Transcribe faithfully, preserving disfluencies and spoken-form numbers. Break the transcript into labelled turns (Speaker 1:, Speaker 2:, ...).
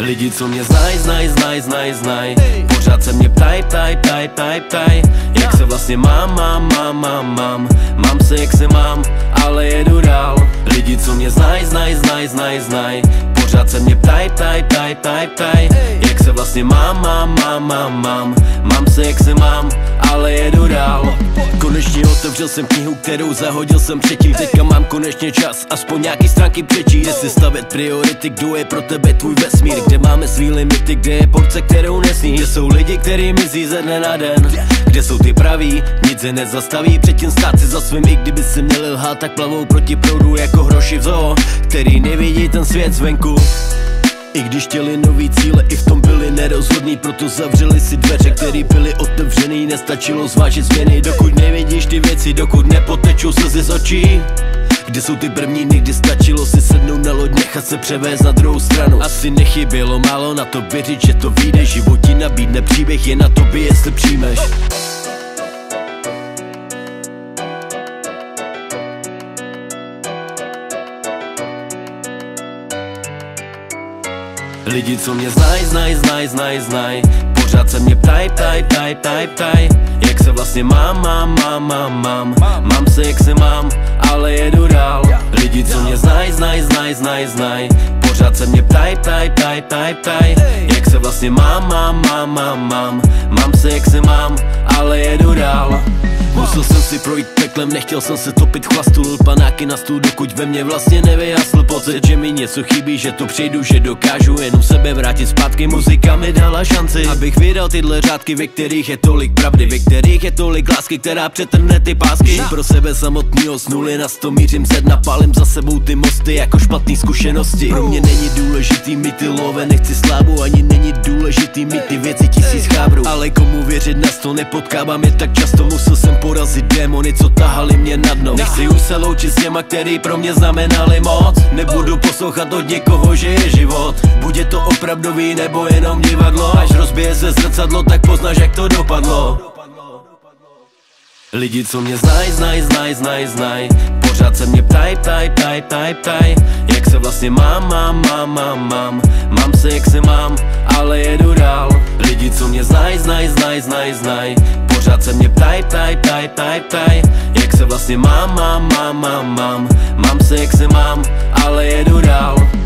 Speaker 1: Lidi, co mě znaj, znaj, znaj, znaj, znaj, pořád se mě ptaj, ptaj, ptaj, ptaj, ptaj, jak se vlastně mám, mám, mám, mám, mám, mám se jak se mám, ale jedu dál. Lidi, co mě znaj, znaj, znaj, znaj, znaj, pořád se mě ptaj, ptaj, ptaj, ptaj, ptaj, jak se vlastně mám, mám, mám, mám, mám, mám se jak se mám, ale jedu dál. Konečně otevřel jsem knihu, kterou zahodil jsem předtím. Teďka mám konečně čas, aspoň nějaký stránky přečíst. Kde si stavět priority, kdo je pro tebe tvůj vesmír, kde máme svý limity, kde je porce, kterou nesníš. Kde jsou lidi, který mizí ze dne na den, kde jsou ty praví, nic se nezastaví. Předtím stát si za svým, i kdyby si měli lhát, tak plavou proti proudu jako hroši v zoo, který nevidí ten svět zvenku. I když chtěli nový cíle, i v tom byli nerozhodní, proto zavřeli si dveře, které byly otevřený. Nestačilo zvážit změny, dokud nevidíš ty věci, dokud nepotečou slzy z očí. Kde jsou ty první dny, kdy stačilo si sednout na loď, nechat se převést na druhou stranu. Asi nechybělo málo na to věřit, že to vyjde. Život ti nabídne příběh, je na tobě, jestli přijmeš. Lidi, co mě znaj, znaj, znaj, znaj, znaj, pořád se mě ptaj, ptaj, ptaj, ptaj, ptaj, jak se vlastně mám, mám, mám, mám, mám, mám se jak se mám, ale jedu dál. Lidi, co mě znaj, znaj, znaj, znaj, znaj, pořád se mě ptaj, ptaj, ptaj, ptaj, ptaj, jak se vlastně mám, mám, mám, mám, mám, mám se jak se mám, ale jedu dál. Musel jsem si projít peklem, nechtěl jsem se topit v chlastu, lil panáky na stůl, dokud ve mně vlastně nevyjasl pocit, že mi něco chybí, že to přejdu, že dokážu jenom sebe vrátit zpátky. Muzika mi dala šanci, abych vydal tyhle řádky, ve kterých je tolik pravdy, ve kterých je tolik lásky, která přetrhne ty pásky. Pro sebe samotnýho z nuly na sto mířím zed, napálím za sebou ty mosty jako špatný zkušenosti. Pro mě není důležitý mít ty love, nechci slávu, ani není důležitý mít ty věci tisíc chábrů, ale komu věřit, na to nepotkávám je tak často. Musel jsem porazit démony, co tahali mě na dno. Nechci už se loučit s těma, který pro mě znamenali moc. Nebudu poslouchat od někoho, že je život, buď je to opravdový nebo jenom divadlo. Až rozbije se zrcadlo, tak poznáš, jak to dopadlo. Lidi, co mě znaj, znaj, znaj, znaj, znaj, pořád se mě ptaj, ptaj, ptaj, ptaj, ptaj, jak se vlastně mám, mám, mám, mám, mám, mám se jak se mám, ale jedu dál. Lidi, co mě znaj, znaj, znaj, znaj, znaj, pořád se mě ptaj, ptaj, ptaj, ptaj, ptaj, jak se vlastně mám, mám, mám, mám, mám, mám se jak se mám, ale jedu dál.